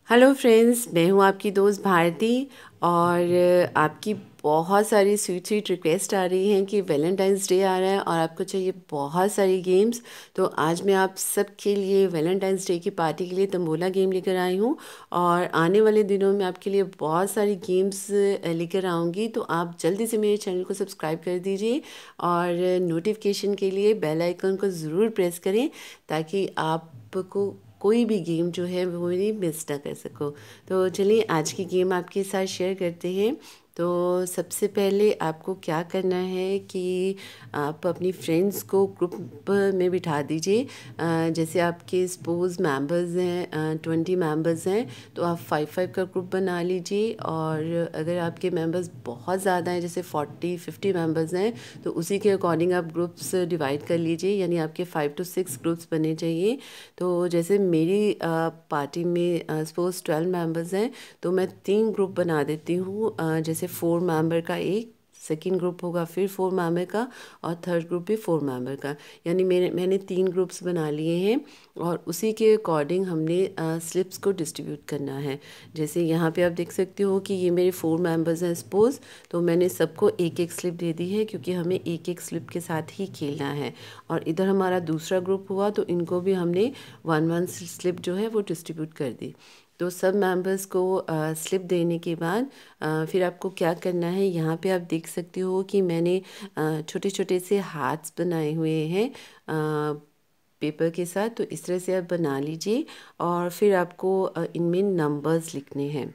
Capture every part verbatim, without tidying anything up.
Hello friends, मैं हूं आपकी दोस्त भारती। और आपकी बहुत सारी स्वीट स्वीट रिक्वेस्ट आ रही हैं कि वैलेंटाइंस डे आ रहा है और आपको चाहिए बहुत सारी गेम्स। तो आज मैं आप सबके लिए वैलेंटाइंस डे की पार्टी के लिए तंबोला गेम लेकर आई हूं। और आने वाले दिनों में आपके लिए बहुत सारी गेम्स लेकर आऊँगी। तो आप जल्दी से मेरे चैनल को सब्सक्राइब कर दीजिए और नोटिफिकेशन के लिए बेल आइकन को ज़रूर प्रेस करें ताकि आपको कोई भी गेम जो है वो मेरी मिस ना कर सको। तो चलिए आज की गेम आपके साथ शेयर करते हैं। तो सबसे पहले आपको क्या करना है कि आप अपनी फ्रेंड्स को ग्रुप में बिठा दीजिए। अ, जैसे आपके सपोज़ मेंबर्स हैं ट्वेंटी मेंबर्स हैं तो आप फाइव फाइव का ग्रुप बना लीजिए। और अगर आपके मेंबर्स बहुत ज़्यादा हैं, जैसे फोर्टी फिफ्टी मेंबर्स हैं, तो उसी के अकॉर्डिंग आप ग्रुप्स डिवाइड कर लीजिए, यानी आपके फाइव टू सिक्स ग्रुप्स बने चाहिए। तो जैसे मेरी पार्टी में सपोज ट्वेल्व मेंबर्स हैं तो मैं तीन ग्रुप बना देती हूँ। अ, जैसे फोर मेंबर का एक सेकेंड ग्रुप होगा, फिर फोर मेंबर का, और थर्ड ग्रुप भी फोर मेंबर का। यानी मेरे मैंने तीन ग्रुप्स बना लिए हैं और उसी के अकॉर्डिंग हमने स्लिप्स को डिस्ट्रीब्यूट करना है। जैसे यहाँ पे आप देख सकते हो कि ये मेरे फोर मेंबर्स हैं सपोज़, तो मैंने सबको एक एक स्लिप दे दी है क्योंकि हमें एक एक स्लिप के साथ ही खेलना है। और इधर हमारा दूसरा ग्रुप हुआ तो इनको भी हमने वन वन स्लिप जो है वो डिस्ट्रीब्यूट कर दी। तो सब मेंबर्स को स्लिप देने के बाद आ, फिर आपको क्या करना है, यहाँ पे आप देख सकते हो कि मैंने छोटे छोटे से हार्ट्स बनाए हुए हैं पेपर के साथ। तो इस तरह से आप बना लीजिए और फिर आपको आ, इनमें नंबर्स लिखने हैं।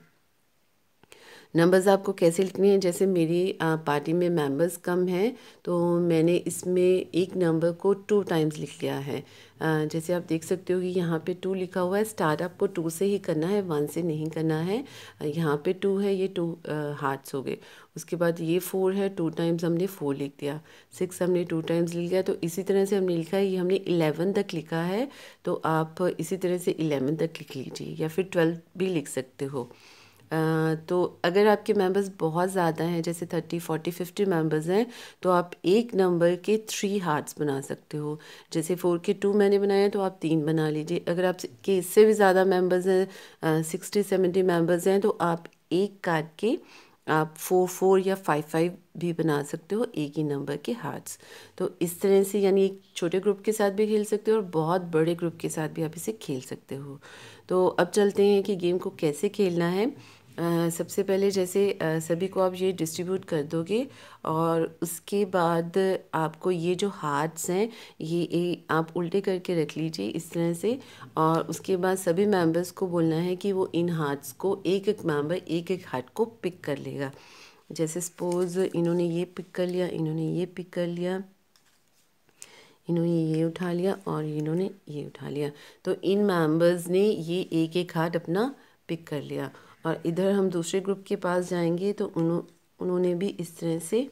नंबर्स आपको कैसे लिखने हैं, जैसे मेरी आ, पार्टी में मेंबर्स कम हैं तो मैंने इसमें एक नंबर को टू टाइम्स लिख लिया है। आ, जैसे आप देख सकते हो कि यहाँ पे टू लिखा हुआ है। स्टार्ट आपको टू से ही करना है, वन से नहीं करना है। यहाँ पे टू है, ये टू हार्ट्स हो गए। उसके बाद ये फोर है, टू टाइम्स हमने फोर लिख दिया। सिक्स हमने टू टाइम्स लिख लिया। तो इसी तरह से हमने लिखा है, ये हमने इलेवन तक लिखा है तो आप इसी तरह से इलेवन तक लिख लीजिए या फिर ट्वेल्व भी लिख सकते हो। अ, तो अगर आपके मेंबर्स बहुत ज़्यादा हैं, जैसे थर्टी फोर्टी फिफ्टी मेंबर्स हैं, तो आप एक नंबर के थ्री हार्ट्स बना सकते हो। जैसे फोर के टू मैंने बनाया तो आप तीन बना लीजिए। अगर आप के इससे भी ज़्यादा मेंबर्स हैं, सिक्सटी सेवेंटी मेंबर्स हैं, तो आप एक काट के आप फोर फोर या फाइव फाइव भी बना सकते हो, एक ही नंबर के हार्ट्स। तो इस तरह से यानी एक छोटे ग्रुप के साथ भी खेल सकते हो और बहुत बड़े ग्रुप के साथ भी आप इसे खेल सकते हो। तो अब चलते हैं कि गेम को कैसे खेलना है। अ, सबसे पहले जैसे अ, सभी को आप ये डिस्ट्रीब्यूट कर दोगे और उसके बाद आपको ये जो हार्ट्स हैं ये, ये आप उल्टे करके रख लीजिए इस तरह से। और उसके बाद सभी मेंबर्स को बोलना है कि वो इन हार्ट्स को, एक एक मेंबर एक एक हार्ट को पिक कर लेगा। जैसे सपोज़ इन्होंने ये पिक कर लिया, इन्होंने ये पिक कर लिया, इन्होंने ये उठा लिया और इन्होंने ये उठा लिया। तो इन मेंबर्स ने ये एक एक हार्ट अपना पिक कर लिया। और इधर हम दूसरे ग्रुप के पास जाएंगे तो उन्हों उन्होंने भी इस तरह से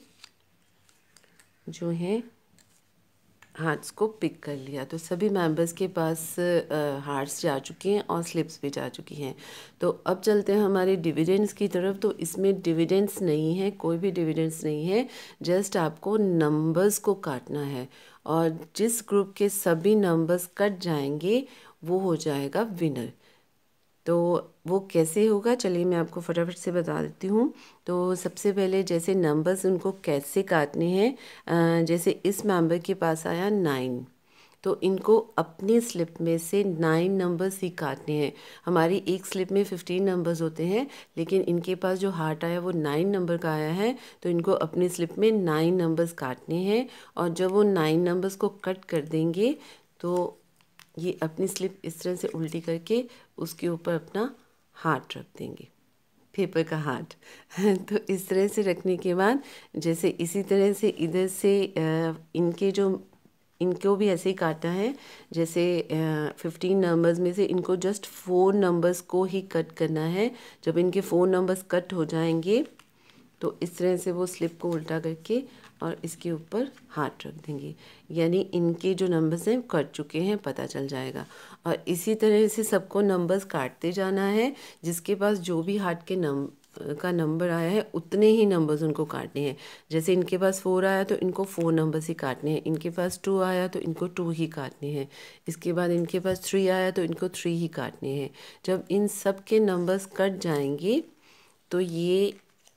जो है हार्ट्स को पिक कर लिया। तो सभी मेंबर्स के पास हार्ट्स जा चुके हैं और स्लिप्स भी जा चुकी हैं। तो अब चलते हैं हमारे डिविडेंड्स की तरफ। तो इसमें डिविडेंड्स नहीं है, कोई भी डिविडेंड्स नहीं है, जस्ट आपको नंबर्स को काटना है। और जिस ग्रुप के सभी नंबर्स कट जाएंगे वो हो जाएगा विनर। तो वो कैसे होगा, चलिए मैं आपको फटाफट से बता देती हूँ। तो सबसे पहले जैसे नंबर्स उनको कैसे काटने हैं, जैसे इस मेंबर के पास आया नाइन, तो इनको अपनी स्लिप में से नाइन नंबर्स ही काटने हैं। हमारी एक स्लिप में फिफ्टीन नंबर्स होते हैं, लेकिन इनके पास जो हार्ट आया वो नाइन नंबर का आया है, तो इनको अपनी स्लिप में नाइन नंबर्स काटने हैं। और जब वो नाइन नंबर्स को कट कर देंगे तो ये अपनी स्लिप इस तरह से उल्टी करके उसके ऊपर अपना हार्ट रख देंगे, पेपर का हार्ट। तो इस तरह से रखने के बाद जैसे इसी तरह से इधर से इनके जो इनको भी ऐसे ही काटना है। जैसे फिफ्टीन नंबर्स में से इनको जस्ट फोर नंबर्स को ही कट करना है। जब इनके फोर नंबर्स कट हो जाएंगे तो इस तरह से वो स्लिप को उल्टा करके और इसके ऊपर हाथ रख देंगे, यानी इनके जो नंबर्स हैं कट चुके हैं, पता चल जाएगा। और इसी तरह से सबको नंबर्स काटते जाना है। जिसके पास जो भी हार्ट के नम का नंबर आया है उतने ही नंबर्स उनको काटने हैं। जैसे इनके पास फोर आया तो इनको फोर नंबर्स ही काटने हैं, इनके पास टू आया तो इनको टू ही काटने हैं, इसके बाद इनके पास थ्री आया तो इनको थ्री ही काटने हैं। जब इन सब के नंबर्स कट जाएंगे तो ये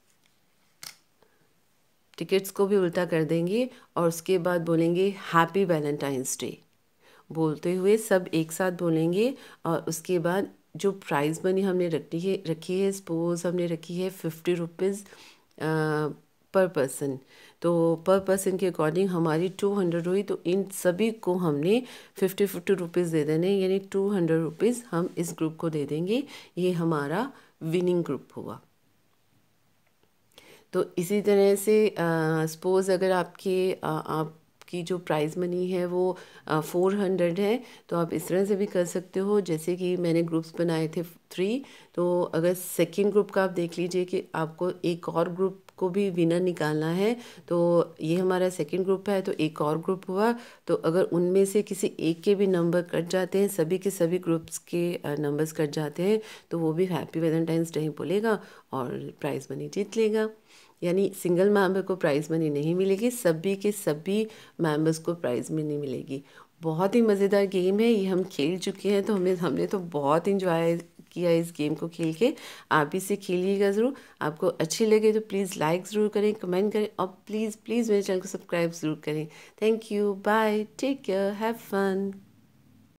टिकट्स को भी उल्टा कर देंगे और उसके बाद बोलेंगे हैप्पी वैलेंटाइंस डे बोलते हुए सब एक साथ बोलेंगे। और उसके बाद जो प्राइज़ मनी हमने रखी है रखी है सपोज़ हमने रखी है फिफ्टी रुपीज़ पर पर्सन, तो पर पर्सन के अकॉर्डिंग हमारी टू हंड्रेड हुई, तो इन सभी को हमने फिफ्टी फिफ्टी रुपीज़ दे देने, यानी टू हंड्रेड रुपीज़ हम इस ग्रुप को दे देंगे। ये हमारा विनिंग ग्रुप हुआ। तो इसी तरह से सपोज़ अगर आपके आ, आपकी जो प्राइज़ मनी है वो फोर हंड्रेड है, तो आप इस तरह से भी कर सकते हो। जैसे कि मैंने ग्रुप्स बनाए थे थ्री, तो अगर सेकंड ग्रुप का आप देख लीजिए कि आपको एक और ग्रुप को भी विनर निकालना है, तो ये हमारा सेकंड ग्रुप है, तो एक और ग्रुप हुआ। तो अगर उनमें से किसी एक के भी नंबर कट जाते हैं, सभी के सभी ग्रुप्स के नंबर्स कट जाते हैं, तो वो भी हैप्पी वैलेंटाइंस डे बोलेगा और प्राइज़ मनी जीत लेगा। यानी सिंगल मेंबर को प्राइज़ मनी नहीं मिलेगी, सभी के सभी मेंबर्स को प्राइज़ मनी मिलेगी। बहुत ही मज़ेदार गेम है ये, हम खेल चुके हैं तो हमें हमने तो बहुत इंजॉय किया इस गेम को खेल के। आप भी इसे खेलिएगा ज़रूर। आपको अच्छी लगे तो प्लीज़ लाइक ज़रूर करें, कमेंट करें और प्लीज़ प्लीज़ मेरे चैनल को सब्सक्राइब ज़रूर करें। Thank you, bye, take care, have fun.